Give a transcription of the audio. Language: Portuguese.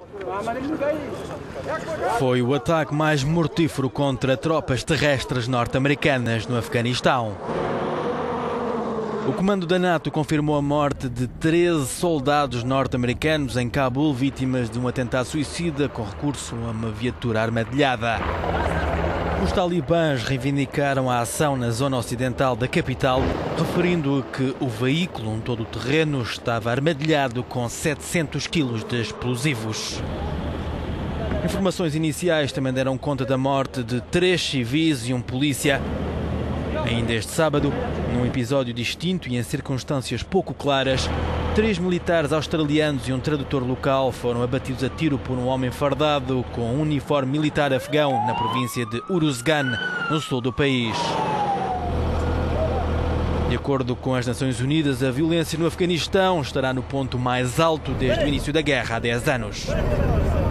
Foi o ataque mais mortífero contra tropas terrestres norte-americanas no Afeganistão. O comando da NATO confirmou a morte de 13 soldados norte-americanos em Cabul, vítimas de um atentado suicida com recurso a uma viatura armadilhada. Os talibãs reivindicaram a ação na zona ocidental da capital, referindo que o veículo, um todo-terreno, estava armadilhado com 700 quilos de explosivos. Informações iniciais também deram conta da morte de 3 civis e um polícia. Ainda este sábado, num episódio distinto e em circunstâncias pouco claras, 3 militares australianos e um tradutor local foram abatidos a tiro por um homem fardado com um uniforme militar afegão na província de Uruzgan, no sul do país. De acordo com as Nações Unidas, a violência no Afeganistão estará no ponto mais alto desde o início da guerra há 10 anos.